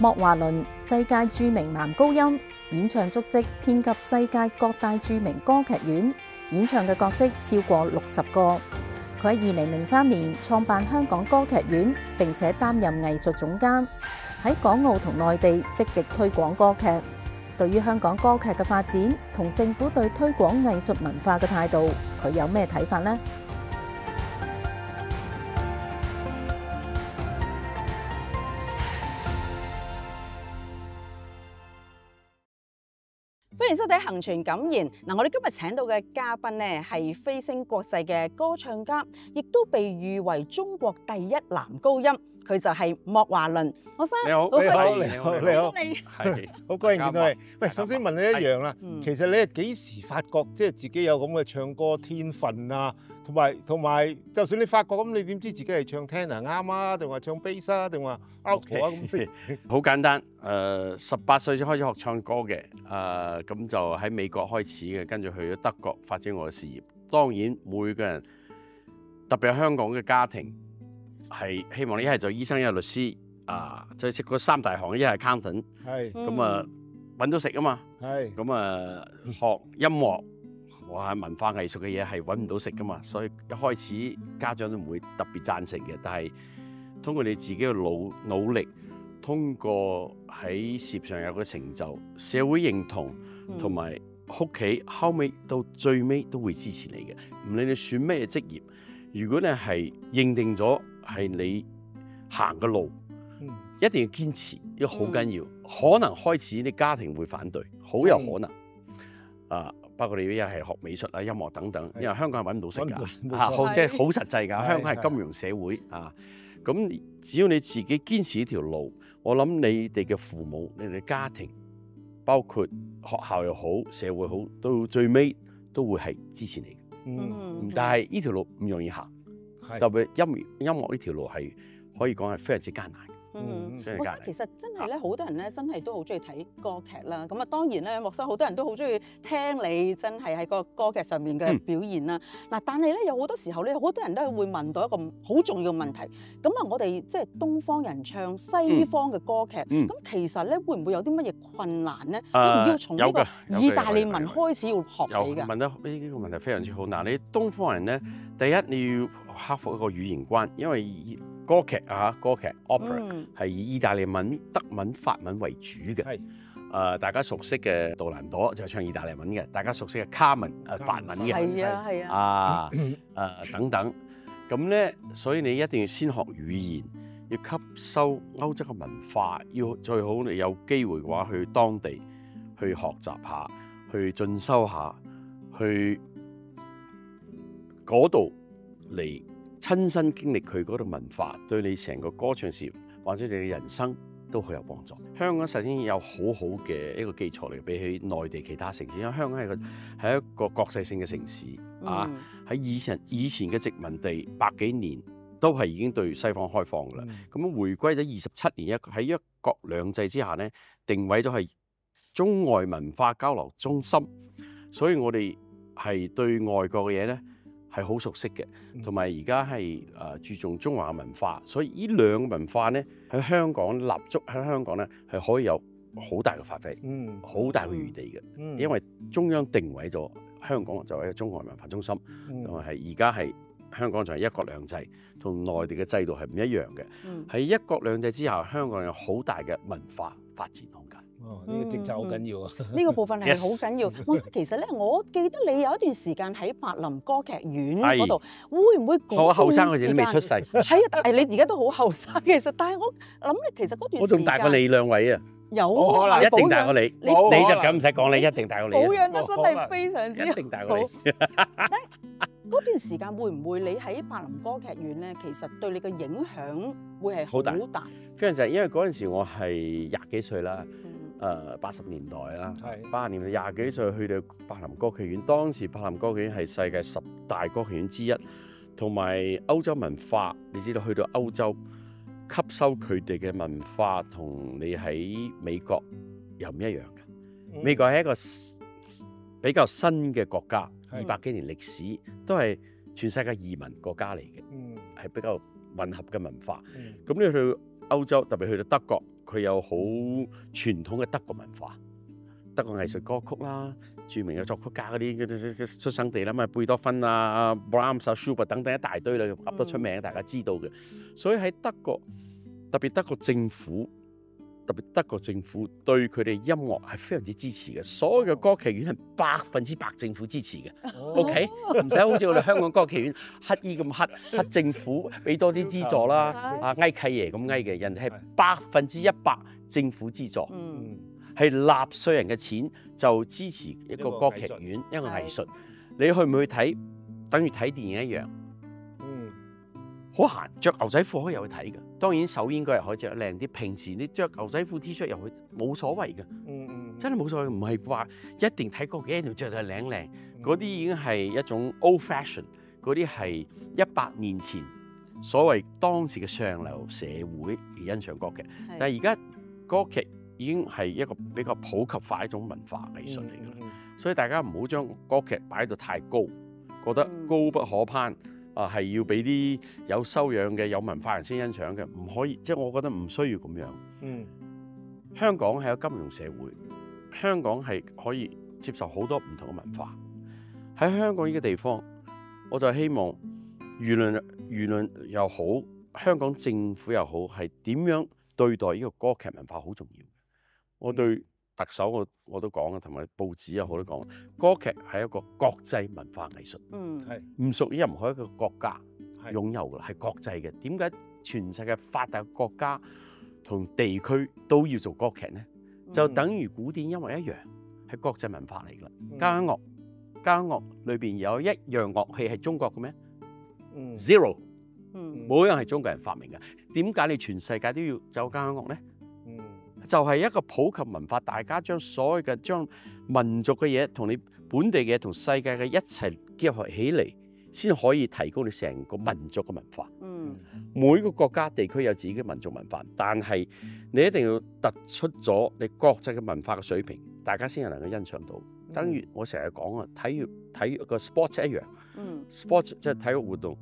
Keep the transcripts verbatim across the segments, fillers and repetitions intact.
莫華倫，世界著名男高音，演唱足跡遍及世界各大著名歌劇院，演唱嘅角色超過六十個。佢喺二零零三年創辦香港歌劇院，並且擔任藝術總監，喺港澳同內地積極推廣歌劇。對於香港歌劇嘅發展同政府對推廣藝術文化嘅態度，佢有咩睇法呢？ 歡迎收睇《行傳感言》嗱，我哋今日請到嘅嘉賓咧係飛升國際嘅歌唱家，亦都被譽為中國第一男高音，佢就係莫華倫。莫生， 你好， 好你好， 開心你好， 見你好， 到你。 係好高興見到你。喂，首先問你一樣啦， 嗯其實你係幾時發覺即係自己有咁嘅唱歌天分啊？同埋同埋，就算你發覺咁，你點知自己係唱 tenor 啱啊，定話唱 bass 啊，定話 alto 啊咁？ 好簡單。誒，十八歲就開始學唱歌嘅，誒咁就喺美國開始嘅，跟住去咗德國發展我嘅事業。當然每個人，特別係香港嘅家庭，係希望你一係做醫生，一係律師，啊，即係識嗰三大行，一係 accountant， 係咁啊揾到食啊嘛。 係咁啊學音樂，哇文化藝術嘅嘢係揾唔到食噶嘛，所以一開始家長都唔會特別贊成嘅。但係通過你自己嘅努努力，通過喺事業上有個成就，社會認同同埋屋企後尾到最尾都會支持你嘅。唔理你選咩職業，如果你係認定咗係你行嘅路， 嗯一定要堅持，呢個好緊要。可能開始你家庭會反對，好有可能。啊，包括你一係學美術啊、音樂等等，因為香港係揾唔到食㗎，嚇，好即係好實際㗎。香港係金融社會啊，咁只要你自己堅持呢條路，我諗你哋嘅父母、你哋家庭，包括學校又好、社會好，到最尾都會係支持你嘅。 嗯， 但係呢條路唔容易行， 係特別音樂音樂呢條路係可以講係非常之艱難。 嗯， 真係艱難莫生其實真係咧，好多人咧真係都好中意睇歌劇啦。咁啊，當然咧，莫生好多人都好中意聽你真係喺個歌劇上面嘅表現啦。嗱、嗯，但係咧有好多時候咧，好多人都係會問到一個好重要嘅問題。咁啊，我哋即係東方人唱西方嘅歌劇，咁、 嗯、 其實咧會唔會有啲乜嘢困難咧？ 呃、 要唔要從呢個意大利文開始要學起㗎？ 問得呢個問題非常之好。嗱，你東方人咧，第一你要克服一個語言關，因為歌劇啊，歌劇 opera 係、嗯、以意大利文、德文、法文為主嘅。係，誒、呃、大家熟悉嘅杜蘭朵就係唱意大利文嘅，大家熟悉嘅卡門誒法文嘅。 係啊係啊。 啊誒、呃、等等，咁咧，所以你一定要先學語言，要吸收歐洲嘅文化，要最好你有機會嘅話去當地去學習下，去進修下，去嗰度嚟。親身經歷佢嗰度文化，對你成個歌唱事業或者你嘅人生都好有幫助。香港首先有好好嘅一個基礎嚟，比起內地其他城市，因為香港係個係一個國際性嘅城市、嗯、啊。喺以前以前嘅殖民地百幾年都係已經對西方開放㗎啦。咁、嗯、回歸咗二十七年，一喺一國兩制之下咧，定位咗係中外文化交流中心，所以我哋係對外國嘅嘢咧，係好熟悉嘅，同埋而家係誒注重中華嘅文化，所以呢兩個文化咧喺香港立足喺香港咧係可以有好大嘅發揮，嗯，好大嘅餘地嘅，嗯，因為中央定位咗香港就係一個中外文化中心，同埋係而家係香港就係一國兩制，同內地嘅制度係唔一樣嘅，喺、嗯、一國兩制之下，香港有好大嘅文化發展空間。 哦，呢、這個政策好緊要啊！呢、 嗯這個部分係好緊要。莫生其實咧，我記得你有一段時間喺柏林歌劇院嗰度，會唔會好後生嗰陣都未出世？ 係啊，但係你而家都好後生。其實，但係我諗咧，其實嗰段時間我仲大過你兩位啊！ 有可能一定大過你，你，你就咁唔使講，你一定大過你。 保養得真係非常之好， 一定大過你。 嗰段時間會唔會你喺柏林歌劇院咧？其實對你嘅影響會係好大。 非常就係因為嗰陣時我係廿幾歲啦。誒八十年代啦，八十年代廿幾歲去到柏林歌劇院，當時柏林歌劇院係世界十大歌劇院之一，同埋歐洲文化，你知道去到歐洲吸收佢哋嘅文化，同你喺美國又唔一樣嘅、嗯。美國係一個比較新嘅國家，二百幾年歷史，都係全世界移民國家嚟嘅，係、嗯、比較混合嘅文化。咁、嗯、你去到歐洲，特別去到德國， 佢有好傳統嘅德國文化，德國藝術歌曲啦，著名嘅作曲家嗰啲出生地啦，咁啊貝多芬啊、Brahms 啊、Schubert 等等一大堆啦，噏得出名，大家知道嘅。所以喺德國，特別德國政府，特別德國政府對佢哋音樂係非常之支持嘅。所有嘅歌劇院係百分之百政府支持嘅。OK，唔使好似我哋香港歌劇院乞衣咁乞，乞政府俾多啲資助啦，啊翳契爺咁翳嘅，人哋係百分之一百政府資助。 嗯係納稅人嘅錢就支持一個歌劇院，一個藝術。你去唔去睇，等於睇電影一樣。 嗯， 好閒，着牛仔褲可以入去睇嘅。當然首演嗰日可以着靚啲，平時你着牛仔褲 T 恤入去冇所謂嘅。 嗯嗯， 真係冇所謂，唔係話一定睇歌劇一定要着到靚靚。嗰啲已經係一種 old fashion， 嗰啲係一百年前所謂當時嘅上流社會而欣賞歌劇。但係而家歌劇已經係一個比較普及化一種文化藝術嚟㗎啦， 嗯嗯、 所以大家唔好將歌劇擺到太高，覺得高不可攀啊，係、呃、要俾啲有修養嘅有文化人先欣賞嘅，唔可以，即係我覺得唔需要咁樣。 嗯， 香港係個金融社會，香港係可以接受好多唔同嘅文化。喺香港呢個地方，我就希望輿論輿論又好，香港政府又好，係點樣對待呢個歌劇文化好重要。我對特首我我都講啊，同埋報紙又好都講，歌劇係一個國際文化藝術， 嗯， 係唔屬於任何一個國家係擁有嘅，係國際嘅。點解全世界發達國家同地區都要做歌劇呢？就等於古典音樂一樣，係國際文化嚟㗎啦。交響樂，交響樂裏邊有一樣樂器係中國嘅咩？ 嗯 Zero， 嗯， 冇一樣係中國人發明嘅。點解你全世界都要走交響樂呢？ 嗯， 就係一個普及文化，大家將所有嘅將民族嘅嘢同你本地嘅嘢同世界嘅一齊結合起嚟，先可以提高你成個民族嘅文化。 嗯， 每個國家地區有自己嘅民族文化，但係你一定要突出咗你國際嘅文化嘅水平，大家先係能夠欣賞到。等於我成日講啊，體育體育個 sports 一樣， 嗯 ，sports 即係體育活動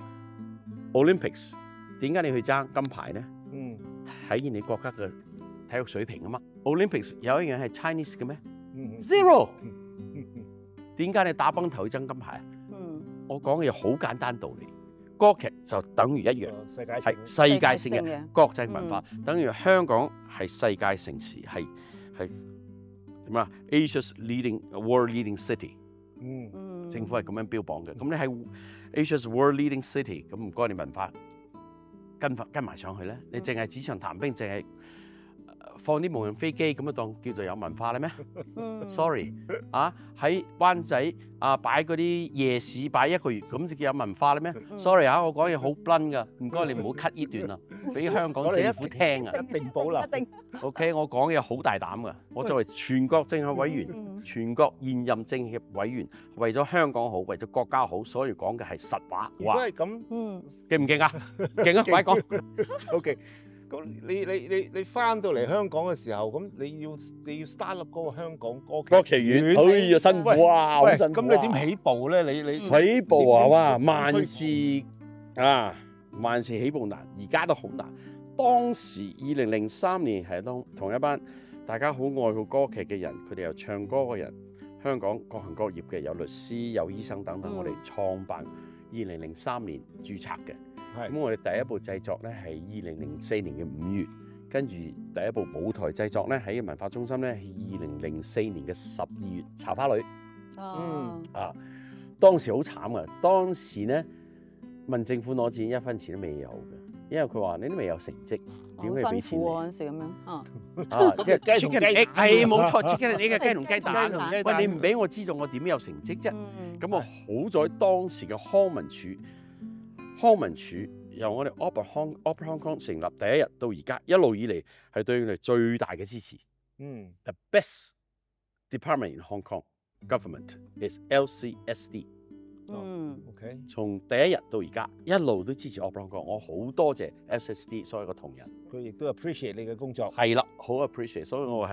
，Olympics 點解你去爭金牌呢？ 嗯， 體現你國家嘅體育水平啊嘛。Olympics 有一樣係 Chinese 嘅咩嗯 ？Zero。 嗯點解你打崩頭去爭金牌啊？ 嗯， 我講嘅嘢好簡單道理，歌劇就等於一樣， 嗯，世界係性世界性嘅嘅國際文化，等於香港係世界城市，係係點啊 ？Asia's leading world leading city， 嗯嗯， 政府係咁樣標榜嘅。咁你係 Asia's world leading city，咁唔該你文化跟跟埋上去咧。你淨係紙上談兵，淨係放啲無人飛機咁樣當叫做有文化咧咩？ 嗯 Sorry， 啊喺灣仔啊擺嗰啲夜市擺一個月咁就叫有文化咧咩？Sorry 啊，我講嘢好 blunt 噶，唔該你唔好 cut 呢段啊，俾香港政府聽啊。 一定保留。 一定， OK， 我講嘢好大膽噶，我作為全國政協委員、 嗯全國現任政協委員，為咗香港好，為咗國家好，所以講嘅係實話。 如果哇， 係咁嗯勁唔勁啊？勁啊！快講。 ，OK。咁你你你你翻到嚟香港嘅時候，咁你要你要 start up 嗰個香港歌歌劇院，哎呀辛苦啊，好喂， 辛苦啊。 咁你點起步咧？你你起步啊， 你哇， 點萬事啊，萬事起步難，而家都好難。當時二零零三年係當同一班大家好愛好歌劇嘅人，佢哋又唱歌嘅人，香港各行各業嘅，有律師、有醫生等等， 嗯我哋創辦二零零三年註冊嘅。 係咁我哋第一部製作咧係二零零四年嘅五月，跟住第一部舞台製作咧喺文化中心咧係二零零四年嘅十二月，茶花女。 啊， 啊！當時好慘啊！當時咧問政府攞錢，一分錢都未有嘅，因為佢話你都未有成績，點可以好俾錢你？ 辛苦喎嗰陣時咁樣啊， 啊，即係雞同雞 chicken egg， 蛋係冇錯，chicken egg 嘅雞同雞雞蛋。 同雞喂，你唔俾我資助，我點有成績啫？ 嗯咁我好在當時嘅康文署，康文署由我哋 Opera Hong Opera Hong Kong 成立第一日到而家，一路以嚟係對我哋最大嘅支持。 嗯 The best department in Hong Kong government is L C S D。 嗯 ，OK。 從第一日到而家，一路都支持 Opera Hong Kong，我好多謝 L C S D 所有嘅同仁。 佢亦都 appreciate 你嘅工作。 係啦，好 appreciate，所以我係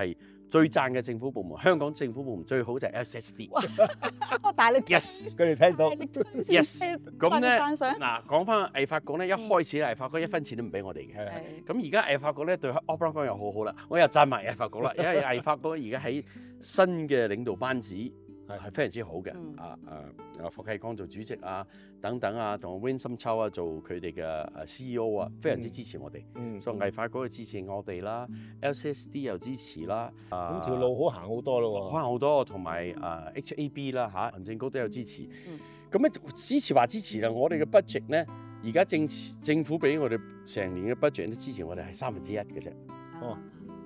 最讚嘅政府部門，香港政府部門最好就係 S S D。 我大力 Yes， 佢哋聽到 yes。咁咧讚賞嗱，講翻藝發局咧，一開始藝發局一分錢都唔俾我哋嘅。 係咁而家藝發局咧對 Opera 方又好好啦，我又讚埋藝發局啦，因為藝發局而家喺新嘅領導班子係非常之好嘅。 嗯啊啊啊，霍啟剛做主席啊，等等啊，同 Win 心秋啊做佢哋嘅誒 C E O 啊，非常之支持我哋。 嗯， 所以藝發局嘅支持我哋啦 ，L C S D 又支持啦。啊咁條路好行好多咯喎。 可能好多，同埋誒 H A B 啦嚇，行政局都有支持。 嗯咁咧、支持話支持啦，我哋嘅 budget 咧，而家政政府俾我哋成年嘅 budget 都支持我哋係三分之一嘅啫。 哦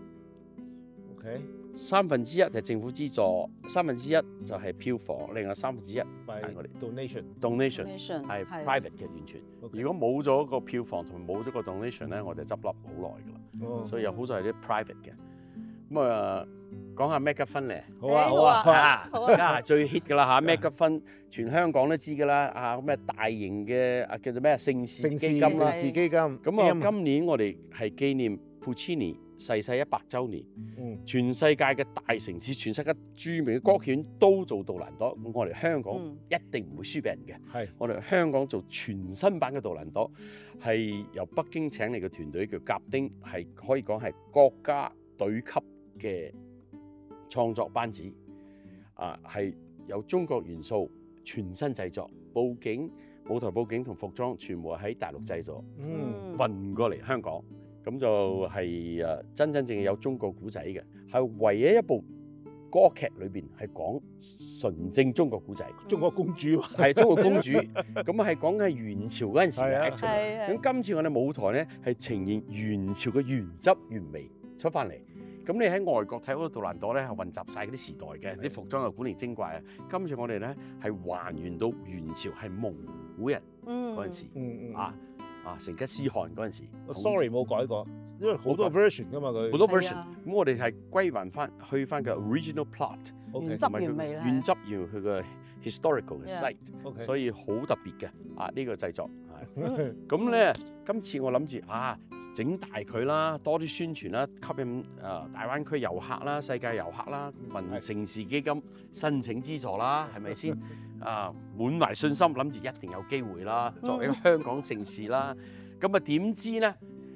，OK， 三分之一就係政府資助，三分之一就係票房，另外三分之一係我哋 donation。 donation donation 係係 private 嘅完全。 OK 如果冇咗個票房同埋冇咗個 donation 咧，我哋執笠好耐㗎啦。 哦， 所以有好在係啲 private 嘅。咁啊，講下麥吉芬咧。 好啊， 誒好啊， 好啊啊， 好而家係最 hit 㗎啦嚇，咩吉芬全香港都知㗎啦，啊咩大型嘅啊叫做咩盛事盛事基金啦。 盛事基金。 咁啊，今年我哋係紀念 Puccini 逝世一百週年， 嗯全世界嘅大城市、全世界著名嘅歌劇院都做杜蘭朵，咁我哋香港嗯一定唔會輸俾人嘅。 係我哋香港做全新版嘅杜蘭朵，係由北京請嚟嘅團隊叫甲丁，係可以講係國家隊級嘅創作班子，啊係有中國元素，全新製作，佈景、舞台佈景同服裝全部喺大陸製作， 嗯運過嚟香港，咁就係誒真真正正有中國古仔嘅，係唯一一部歌劇裏邊係講純正中國古仔。 中國公主喎。 係中國公主，咁係講緊係元朝嗰陣時係啊嘅 action。 係係咁今次我哋舞台咧係呈現元朝嘅原汁原味出翻嚟。咁你喺外國睇嗰個杜蘭朵咧係混雜晒嗰啲時代嘅，啲服裝又古靈精怪啊。今次我哋咧係還原到元朝係蒙古人嗰陣時， 嗯嗯。 啊啊成吉思汗嗰陣時。 Sorry 冇改過，因為好多 version 噶嘛佢。 好多係 version。 啊咁我哋係歸還翻去翻嘅 original plot， OK 原汁同埋原味啦佢原汁原味佢嘅 historical 嘅 Yeah site。 OK。 所以好特別嘅啊！呢、個製作係嗯咁咧，今次我諗住啊，整大佢啦，多啲宣傳啦，吸引啊、大灣區遊客啦、世界遊客啦，問盛事基金申請資助啦，係咪先？啊，滿懷信心，諗住一定有機會啦，作為一個香港盛事啦。咁啊點知咧，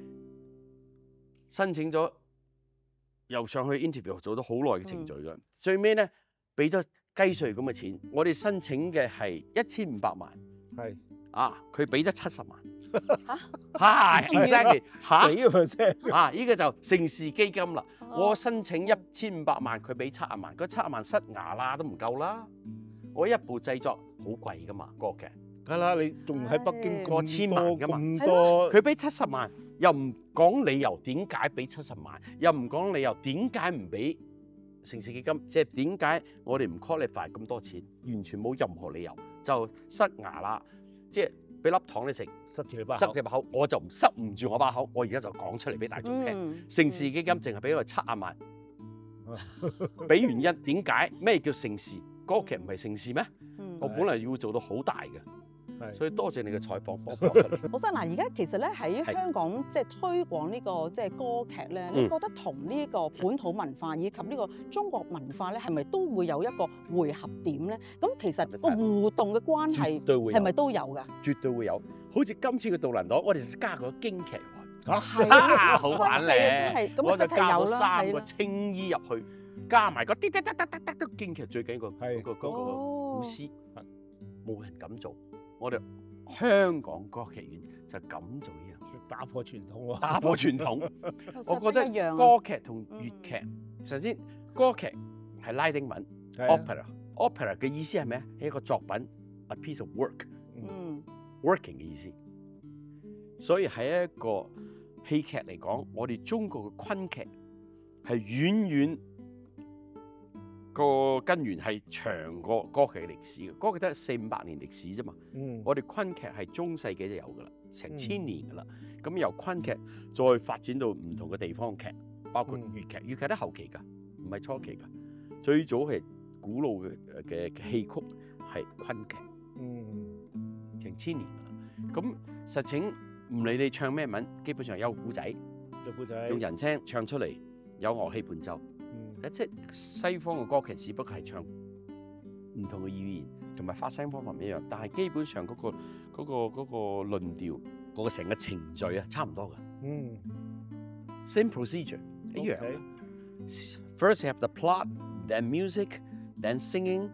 申請咗又上去 interview 做咗好耐嘅程序㗎， 嗯最尾咧俾咗雞碎咁嘅錢，我哋申請嘅係一千五百萬。 係啊！佢俾咗七十萬， 嚇係 exactly 嚇幾個 percent？ 啊！呢個就盛事基金啦。 哦我申請一千五百萬，佢俾七十萬，嗰七十萬塞牙啦都唔夠啦。我一部製作好貴噶嘛，歌劇， 梗係啦，你仲喺北京過千萬㗎嘛咁多， 佢俾七十萬，又唔講理由點解俾七十萬，又唔講理由點解唔俾盛事基金，即係點解我哋唔 qualify 咁多錢，完全冇任何理由就塞牙啦，即係俾粒糖你食。 塞住你把口。 塞你把口，我就唔塞唔住我把口，我而家就講出嚟俾大眾聽。 嗯盛事基金淨係俾我七十萬，俾原因點解？咩叫盛事？歌劇唔係盛事咩？ 嗯我本嚟要做到好大嘅， 係所以多謝你嘅採訪，幫我講出嚟。 好生嗱，而家其實咧喺係香港即係推廣呢個即係歌劇咧， 嗯你覺得同呢個本土文化以及呢個中國文化咧，係咪都會有一個匯合點咧？咁其實個互動嘅關係絕對會有係咪都有㗎？ 絕對會有。好似今次嘅杜蘭朵，我哋加個京劇喎， 係啊好玩係啊咧！ 真係咁我就加咗即係有啦， 三個係啦。 青衣入去，加埋個滴滴滴滴滴滴京劇最緊個係嗰個嗰個哦古詩，冇人敢做。我哋香港歌劇院就敢做呢樣嘢。 打破傳統喎。 打破傳統。我覺得實質一樣啊歌劇同粵劇，首先歌劇係拉丁文係啊 opera，opera 嘅意思係咩啊？係一個作品，a piece of work，working 嗯嘅意思。所以喺一個戲劇嚟講，我哋中國嘅昆劇係遠遠個根源係長過歌劇嘅歷史嘅。歌劇得四五百年歷史啫嘛。 嗯。 我哋昆劇係中世紀就有㗎啦，成千年㗎啦。咁、由昆劇再發展到唔同嘅地方劇，包括粵劇，粵劇都後期㗎，唔係初期㗎。最早係古老嘅嘅嘅戲曲係昆劇， 嗯。 成千年㗎啦。咁實情唔理你唱咩文，基本上有古仔， 有故仔。 用人聲唱出嚟，有樂器伴奏， 嗯。 咧，即係西方嘅歌劇只不過係唱唔同嘅語言，同埋發聲方法唔一樣，但係基本上嗰、嗰個嗰、嗰個嗰、嗰個論調，嗰、嗰個成個程序啊，差唔多㗎。 嗯 Same procedure 一樣。 OK First you have the plot, then music, then singing,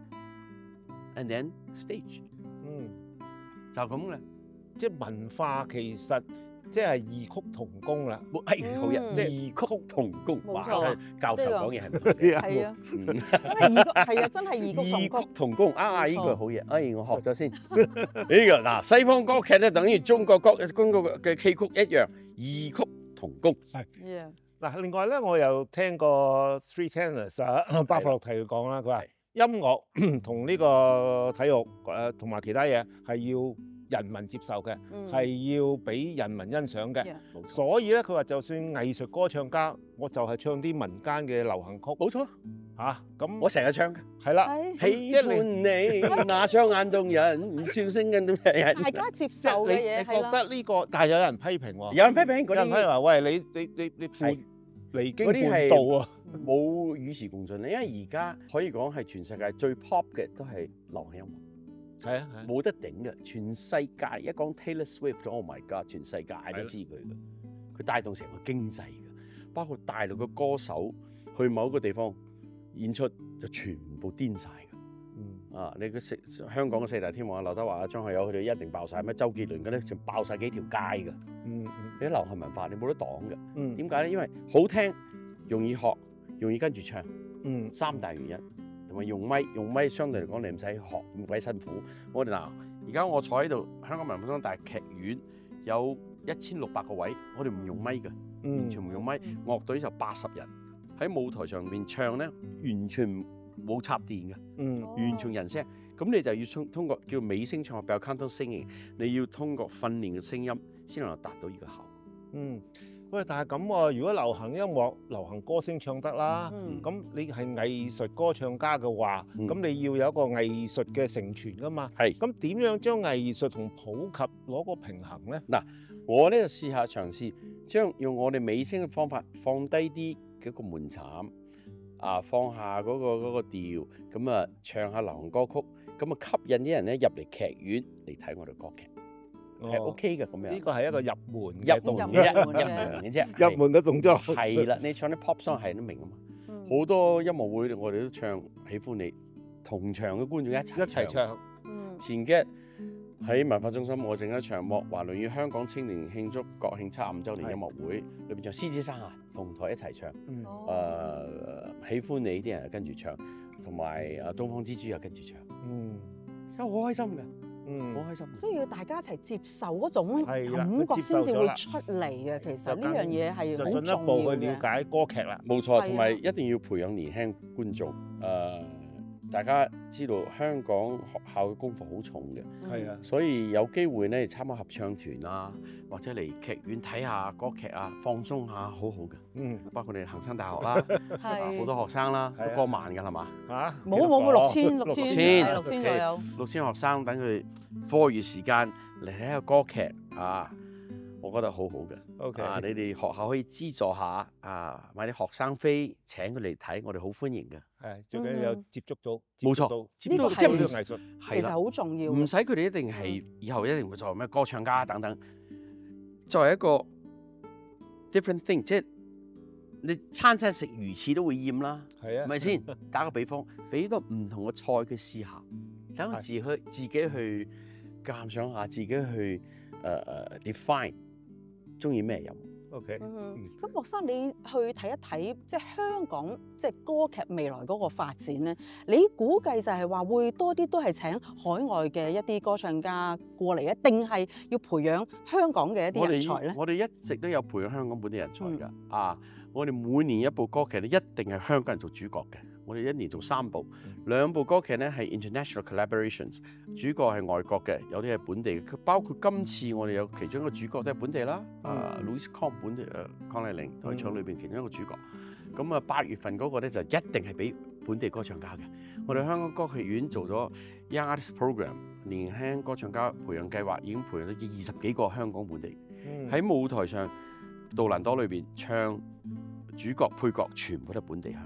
and then stage。 嗯， 就咁嘅。 即係文化其實即係異曲同工啦。 冇係好嗯人，異曲同工。哇！ 冇錯真係教授講嘢係唔同嘅。 係啊， 嗯真係異曲，係啊，真係異曲異同工。 曲同工啊！呢冇錯句好嘢，哎，我學咗先。呢個嗱，西方歌劇咧，等於中國歌中國嘅戲曲一樣，異曲同工。 Yeah 嗱，另外咧，我又聽過 Three Tenors 啊，巴霍洛提佢講啦，佢話音樂同呢個體育誒同埋其他嘢係要人民接受嘅， 嗯係要俾人民欣賞嘅。 Yeah 冇錯， 所以咧，佢話就算藝術歌唱家，我就係唱啲民間嘅流行曲冇錯， 嚇，咁我成日唱嘅。 係啦， 係喜即係歡你那雙眼動人，笑聲跟到人。 大家接即係受嘅你你覺嘢係啦。 得呢個，但係有人批評喎， 有人批評嗰有人批評啲話：喂，你你你你係叛離經嗰啲係叛道啊！ 冇與時共進，因為而家可以講係全世界最 pop 嘅都係流行音樂。 係啊，係啊冇得頂嘅，全世界一講 Taylor Swift，Oh my God，全世界都知佢嘅，佢帶動成個經濟嘅，包括大陸嘅歌手去某一個地方演出就全部癲晒嘅。 嗯啊，你個四香港嘅四大天王啊，劉德華啊、張學友佢哋一定爆晒，咩周杰倫嗰啲就爆晒幾條街㗎。 嗯嗯你啲流行文化你冇得擋嘅， 嗯點解咧？因為好聽，容易學，容易跟住唱， 嗯三大原因。同埋用咪，用咪相對嚟講你唔使學咁鬼辛苦。我哋嗱，而家我坐喺度，香港文化中大劇院有一千六百個位，我哋唔用咪嘅， 嗯完全唔用咪。樂隊就八十人喺舞台上面唱咧，完全冇插電嘅， 嗯完全人聲。咁你就要通通過叫美聲唱學 bel canto singing，你要通過訓練嘅聲音先能夠達到呢個效果。 嗯，喂，但係咁喎，如果流行音樂、流行歌星唱得啦， 嗯咁你係藝術歌唱家嘅話， 嗯咁你要有一個藝術嘅承傳噶嘛？ 係。 咁點樣將藝術同普及攞個平衡咧？ 我咧就試下嘗試將用我哋美聲嘅方法放低啲嗰個門檻，啊放下嗰、個嗰、個調，咁啊唱下流行歌曲，咁啊吸引啲人咧入嚟劇院嚟睇我哋歌劇，係、 哦 OK 嘅咁樣。 呢個係一個入門嘅入門動作， 嘅啫， 入門入嘅門嘅啫， 入門嘅動作。 係啦，你唱啲 pop song 係都明啊嘛。 嗯好多音樂會我哋都唱喜歡你，同場嘅觀眾一齊一齊唱， 嗯前幾日喺文化中心，我整一場莫華倫與香港青年慶祝國慶七十五週年音樂會，裏邊唱《獅子山下》，同台一齊唱。誒、 嗯哦喜歡你啲人又跟住唱，同埋誒東方之珠又跟住唱， 嗯真係好開心嘅，好嗯， 開心。 需要大家一齊接受嗰種係啦感覺佢接受咗啦先至會出嚟嘅。其實呢樣嘢係就好進一步重要嘅。 去了解歌劇啦。 冇錯， 係啊同埋一定要培養年輕觀眾。誒、大家知道香港學校嘅功課好重嘅， 係啊， 所以有機會咧參加合唱團啊，或者嚟劇院睇下歌劇啊，放鬆下，好好嘅。 嗯包括你恒生大學啦，啊係好多學生啦， 係啊都過萬㗎係嘛？ 嚇冇冇冇六千六千千係六千左右。 六千學生等佢課餘時間嚟睇下歌劇啊，我覺得好好嘅。 ，OK， 啊，你哋學校可以資助下啊，買啲學生飛請佢嚟睇，我哋好歡迎嘅。 係最緊要有接觸到， 冇錯接觸到接觸到接觸即係唔到呢個藝術。 其係啦， 實好重要唔嘅。 使佢哋一定係以後一定會做咩歌唱家等等。作為一個 different thing，即係你餐餐食魚翅都會厭啦， 係啊， 係咪先？打個比方，俾個唔同嘅菜佢試下，等佢自己去自己去鑑賞下，自己去誒誒、呃 define 中意咩飲。 OK， 嗯嗯咁莫生，你去睇一睇，即係香港即係歌劇未來嗰個發展咧，你估計就係話會多啲都係請海外嘅一啲歌唱家過嚟啊，定係要培養香港嘅一啲我哋人才咧？ 我哋一直都有培養香港本地人才㗎、 嗯啊！我哋每年一部歌劇咧，一定係香港人做主角嘅。我哋一年做三部，兩部歌劇咧係 international collaborations，主角係外國嘅，有啲係本地嘅。包括今次我哋有其中一個主角都係本地啦，啊 Louis Kong 本地誒鄺麗玲喺場裏邊其中一個主角。咁啊八月份嗰個咧就一定係俾本地歌唱家嘅。我哋香港歌劇院做咗 Young Artist Program 年輕歌唱家培養計劃，已經培養咗二十幾個香港本地嗯喺舞台上杜蘭多裏邊唱主角配角全部都係本地香港人。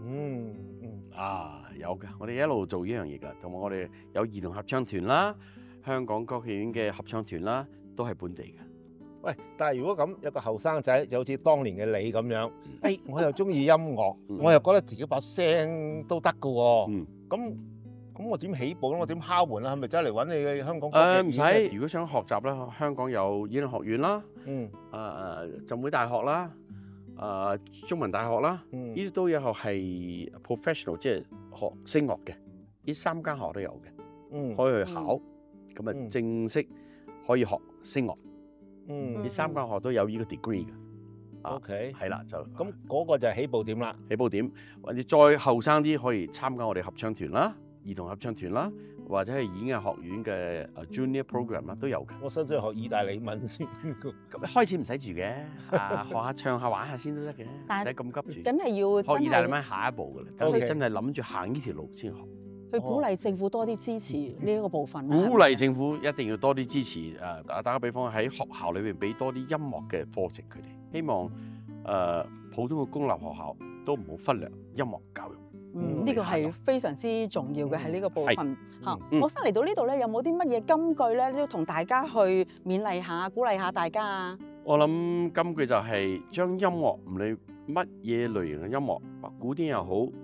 嗯嗯， 啊，有嘅，我哋一路做呢樣嘢㗎，同埋我哋有兒童合唱團啦，香港歌劇院嘅合唱團啦，都係本地嘅。 喂，但係如果咁有個後生仔，就好似當年嘅你咁樣，誒，我又中意音樂， 嗯我又覺得自己把聲都得㗎喎， 嗯， 咁咁我點起步咧？我點敲門啦？係咪走嚟揾你嘅香港歌誒唔劇院咧？ 使，如果想學習咧，香港有演藝學院啦， 嗯誒誒浸會大學啦，誒中文大學啦， 嗯呢啲都有係 professional，即係學聲樂嘅，呢三間學校都有嘅， 嗯可以去考，咁啊嗯正式可以學聲樂。 嗯呢三間學校都有呢個 degree 嘅。啊 ，OK， 係啦，就咁嗰個就係起步點啦。 起步點，或者再後生啲可以參加我哋合唱團啦、兒童合唱團啦，或者係演藝學院嘅誒 junior program 啦，都有嘅。 我想唔想學意大利文先？ 咁開始唔使住嘅，啊學下唱下玩下先都得嘅，唔但使咁急住。 梗係要真學意大利係文下一步㗎啦，等你 OK 真係諗住行呢條路先學。 去鼓勵政府多啲支持呢一個部分啦。 鼓勵政府一定要多啲支持誒，打打個比方喺學校裏邊俾多啲音樂嘅課程佢哋，希望誒、呃、普通嘅公立學校都唔好忽略音樂教育。 嗯，呢個係非常之重要嘅喺呢個部分嚇。 嗯學生嚟到呢度咧，有冇啲乜嘢金句咧，都同大家去勉勵下、鼓勵下大家啊？ 我諗今句就係將音樂唔理乜嘢類型嘅音樂，古典又好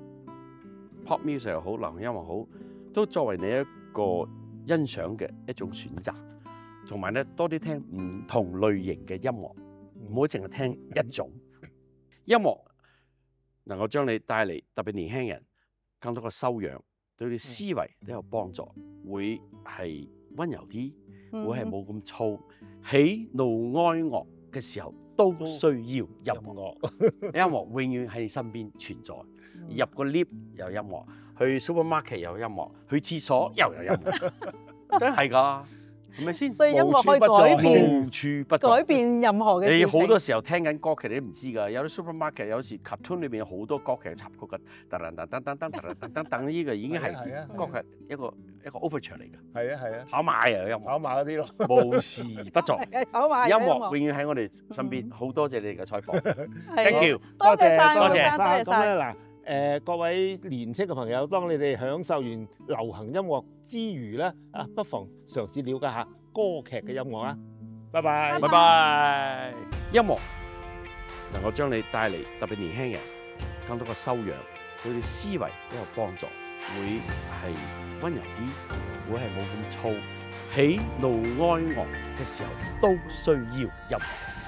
，pop music 又好，流行音樂好，都作為你一個欣賞嘅一種選擇。同埋咧，多啲聽唔同類型嘅音樂，唔好淨係聽一種音樂，能夠將你帶嚟特別年輕人更多嘅修養，對你思維都有幫助，會係温柔啲，會係冇咁燥。喜怒哀樂嘅時候都需要音樂，音樂永遠喺你身邊存在。入個 lift 有音樂，去 supermarket 有音樂，去廁所又有音樂，真係㗎，係咪先？ 所以音樂可以改變無處不在， 改變任何嘅事你情。 好多時候聽緊歌劇你都唔知㗎，有啲 supermarket 有時 cartoon 裏邊有好多歌劇插曲㗎，噔噔噔噔噔噔噔噔噔噔，呢個已經係啊係啊係歌劇一個一個 overture 嚟㗎。 係啊係啊， 跑馬又有音樂， 跑馬嗰啲咯。 無時不在。 係啊好嘛音有樂永遠喺我哋身邊，好多謝你哋嘅採訪係 ，thank you。 多謝晒， 多謝多謝多謝咁晒。 咧嗱，誒各位年青嘅朋友，當你哋享受完流行音樂之餘咧，啊不妨嘗試了解下歌劇嘅音樂啊！拜拜。 拜拜。音樂能夠將你帶嚟特別年輕人更多嘅修養，對你思維都有幫助，會係温柔啲，會係冇咁燥。喜怒哀樂嘅時候都需要音樂。